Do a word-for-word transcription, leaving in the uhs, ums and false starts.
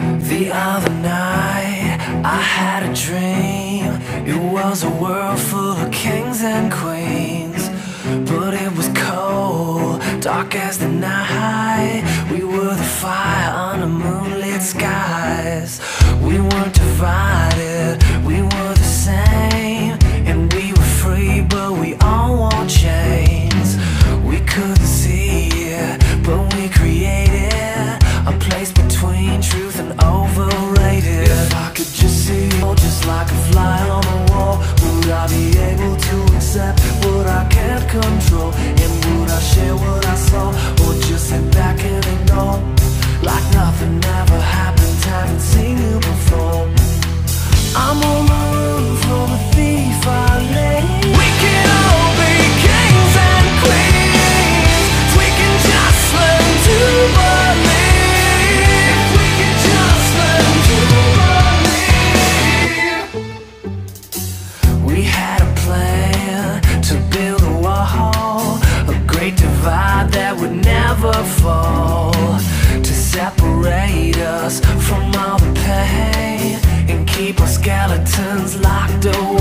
The other night I had a dream. It was a world full of kings and queens, but it was cold, dark as the night. We were the fire on the moonlit skies. We weren't divided, we were the same. And we were free, but we all wore chains. We couldn't see it, but we created a place between truth and overrated. If I could just see you, just like a fly on the wall, would I be able to accept what I can't control? And would I share what I saw, or just sit back and ignore, like nothing ever happened, haven't seen you before? I'm on the run from a thief I lay. We can all be kings and queens. We can just learn to believe. We can just learn to believe. We had a plan to build a wall, a great divide that would never fall, to separate us from all the pain and keep our skeletons locked away.